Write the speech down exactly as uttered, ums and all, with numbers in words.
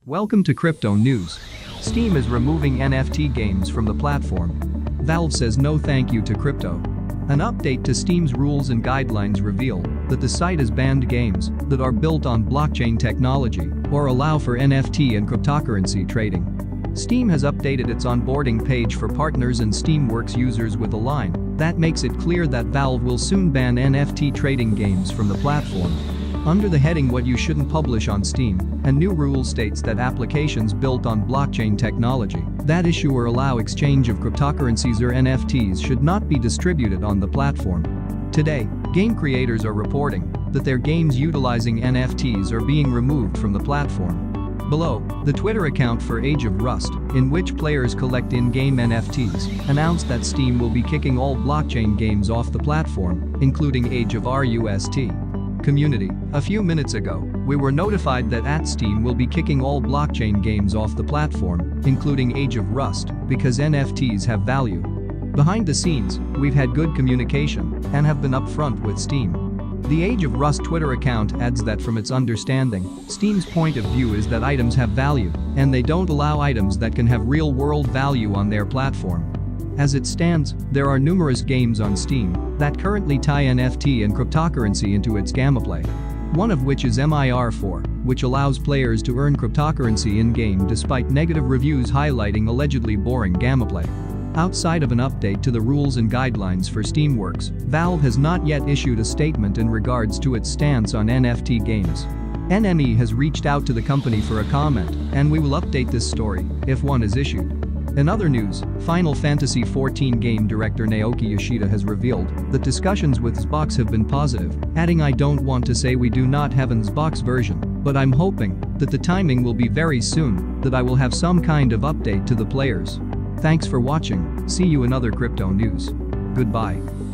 Welcome to Crypto News. Steam is removing N F T games from the platform. Valve says no thank you to crypto. An update to Steam's rules and guidelines reveal that the site has banned games that are built on blockchain technology or allow for N F T and cryptocurrency trading. Steam has updated its onboarding page for partners and Steamworks users with a line that makes it clear that Valve will soon ban N F T trading games from the platform. Under the heading What You Shouldn't Publish on Steam, a new rule states that applications built on blockchain technology that issue or allow exchange of cryptocurrencies or N F Ts should not be distributed on the platform. Today, game creators are reporting that their games utilizing N F Ts are being removed from the platform. Below, the Twitter account for Age of Rust, in which players collect in-game N F Ts, announced that Steam will be kicking all blockchain games off the platform, including Age of Rust. Community, a few minutes ago, we were notified that at Steam will be kicking all blockchain games off the platform, including Age of Rust, because N F Ts have value. Behind the scenes, we've had good communication and have been upfront with Steam. The Age of Rust Twitter account adds that from its understanding, Steam's point of view is that items have value, and they don't allow items that can have real-world value on their platform. As it stands, there are numerous games on Steam that currently tie N F T and cryptocurrency into its gameplay. One of which is M I R four, which allows players to earn cryptocurrency in-game despite negative reviews highlighting allegedly boring gameplay. Outside of an update to the rules and guidelines for Steamworks, Valve has not yet issued a statement in regards to its stance on N F T games. N M E has reached out to the company for a comment, and we will update this story if one is issued. In other news, Final Fantasy fourteen game director Naoki Yoshida has revealed that discussions with Xbox have been positive, adding, "I don't want to say we do not have an Xbox version, but I'm hoping that the timing will be very soon, that I will have some kind of update to the players." Thanks for watching, see you in other crypto news. Goodbye.